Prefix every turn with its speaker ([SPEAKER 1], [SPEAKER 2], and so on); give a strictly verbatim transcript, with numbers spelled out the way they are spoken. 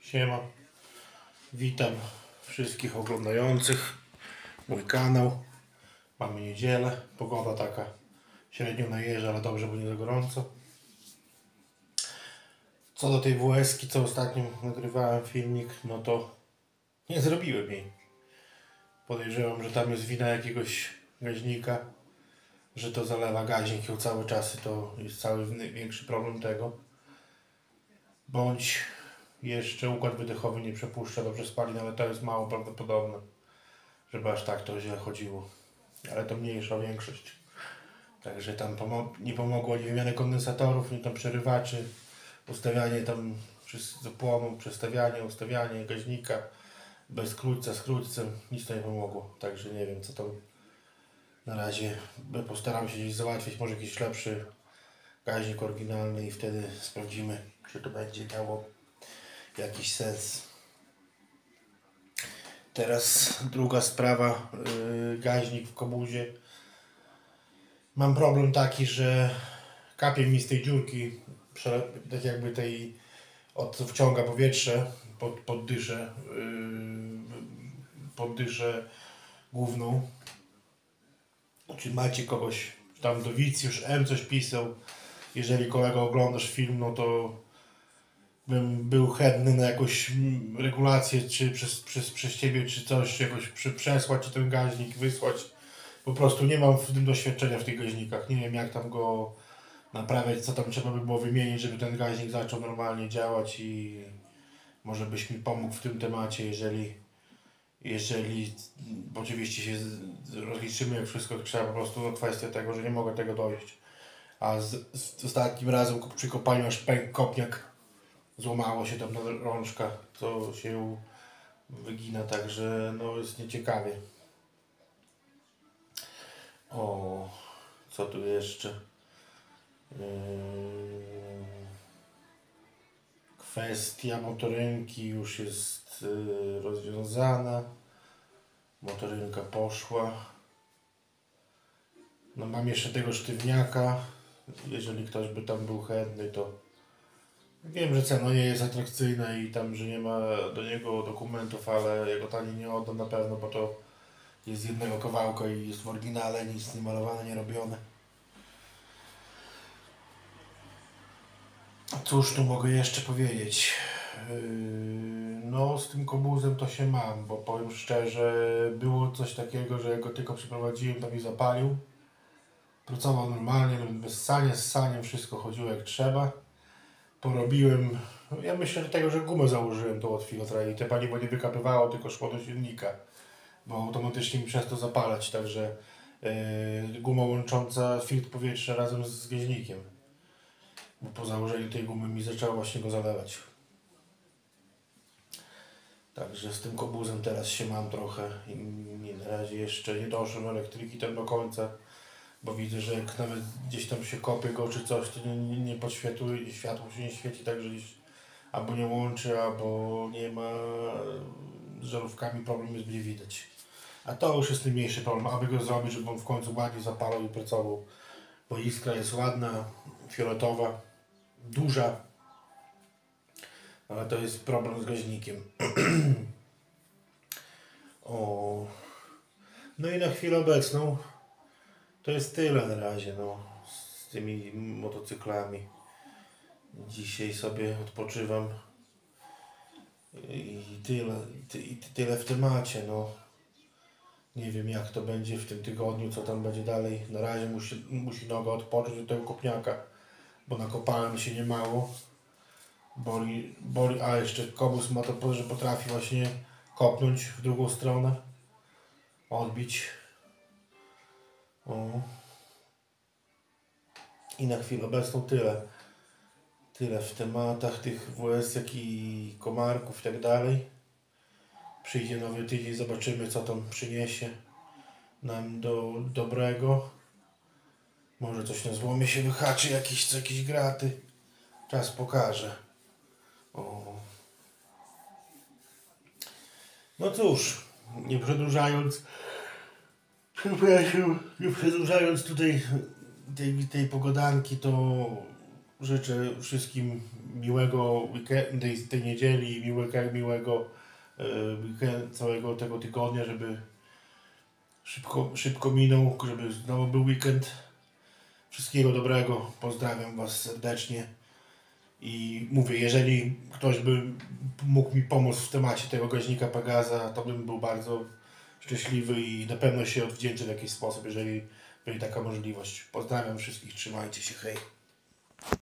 [SPEAKER 1] Siema, witam wszystkich oglądających mój kanał. Mamy niedzielę, pogoda taka średnio na jeży, ale dobrze, bo nie za gorąco. Co do tej W S ki, co ostatnio nagrywałem filmik, no to nie zrobiłem jej. Podejrzewam, że tam jest wina jakiegoś gaźnika, że to zalewa gaźnik ją cały czas i to jest cały większy problem tego. Bądź jeszcze układ wydechowy nie przepuszcza dobrze spalin, ale to jest mało prawdopodobne, żeby aż tak to źle chodziło. Ale to mniejsza większość. Także tam pomo nie pomogło ani wymiana kondensatorów, nie tam przerywaczy, ustawianie tam zapłonu, przestawianie, ustawianie gaźnika bez krótca, z krótcem, nic to nie pomogło. Także nie wiem, co tam na razie postaram się gdzieś załatwić, może jakiś lepszy gaźnik oryginalny i wtedy sprawdzimy, czy to będzie miało jakiś sens. Teraz druga sprawa, yy, gaźnik w kobuzie. Mam problem taki, że kapie mi z tej dziurki, tak jakby tej, od co wciąga powietrze pod, pod dyszę, yy, pod dyszę główną. Czy macie kogoś tam do widz, już M coś pisał, jeżeli kolego oglądasz film, no to bym był chętny na jakąś regulację, czy przez, przez, przez Ciebie, czy coś, jakoś przy, przesłać, czy ten gaźnik wysłać. Po prostu nie mam w tym doświadczenia w tych gaźnikach. Nie wiem, jak tam go naprawiać, co tam trzeba by było wymienić, żeby ten gaźnik zaczął normalnie działać i może byś mi pomógł w tym temacie, jeżeli jeżeli oczywiście się rozliczymy, jak wszystko trzeba, po prostu no, kwestia tego, że nie mogę tego dojść. A z, z ostatnim razem przy kopaniu aż pękł kopniak, złamało się tam na rączka, to się wygina, także no jest nieciekawie. O, co tu jeszcze? Yy, kwestia motorynki już jest yy, rozwiązana. Motorynka poszła. No mam jeszcze tego sztywniaka. Jeżeli ktoś by tam był chętny, to wiem, że cena nie jest atrakcyjna i tam, że nie ma do niego dokumentów, ale jego taniej nie oddam na pewno, bo to jest z jednego kawałka i jest w oryginale, nic nie malowane, nie robione. Cóż tu mogę jeszcze powiedzieć? No z tym kobuzem to się mam, bo powiem szczerze, było coś takiego, że jak go tylko przyprowadziłem, to mi zapalił. Pracował normalnie, bez ssania, z ssaniem wszystko chodziło jak trzeba. Porobiłem, ja myślę, że tego, że gumę założyłem to od filtra i te paliwo nie wykapywało, tylko szło do silnika, bo automatycznie mi przez to zapalać, także yy, guma łącząca filtr powietrza razem z gaźnikiem. Bo po założeniu tej gumy mi zaczęło właśnie go zalewać. Także z tym kobuzem teraz się mam trochę i na razie jeszcze nie doszłem elektryki tam do końca, bo widzę, że jak nawet gdzieś tam się kopie go czy coś, to nie, nie, nie podświetluje, światło się nie świeci, także gdzieś albo nie łączy, albo nie ma, z żarówkami problem jest, będzie widać. A to już jest najmniejszy problem, aby go zrobić, żeby on w końcu ładnie zapalał i pracował, bo iskra jest ładna, fioletowa, duża, ale to jest problem z gaźnikiem. O. No i na chwilę obecną to jest tyle na razie, no, z tymi motocyklami. Dzisiaj sobie odpoczywam i tyle, i tyle w temacie, no. Nie wiem, jak to będzie w tym tygodniu, co tam będzie dalej. Na razie musi, musi noga odpocząć od tego kopniaka, bo nakopałem się niemało. Boli, boli, a jeszcze kobus ma to, że potrafi właśnie kopnąć w drugą stronę, odbić. O. I na chwilę obecną tyle. Tyle w tematach tych W S jak i komarków i tak dalej. Przyjdzie nowy tydzień, zobaczymy, co tam przyniesie nam do dobrego. Może coś na złomie się wyhaczy, jakieś, jakieś graty. Czas pokaże. O. No cóż, nie przedłużając, przepraszam, nie przedłużając tutaj tej, tej pogodanki, to życzę wszystkim miłego weekendu, tej, tej niedzieli, miłego, miłego e, weekend, całego tego tygodnia, żeby szybko, szybko minął, żeby znowu był weekend. Wszystkiego dobrego, pozdrawiam Was serdecznie i mówię, jeżeli ktoś by mógł mi pomóc w temacie tego gaźnika Pegaza, to bym był bardzo szczęśliwy i na pewno się odwdzięczę w jakiś sposób, jeżeli będzie taka możliwość. Pozdrawiam wszystkich, trzymajcie się, hej.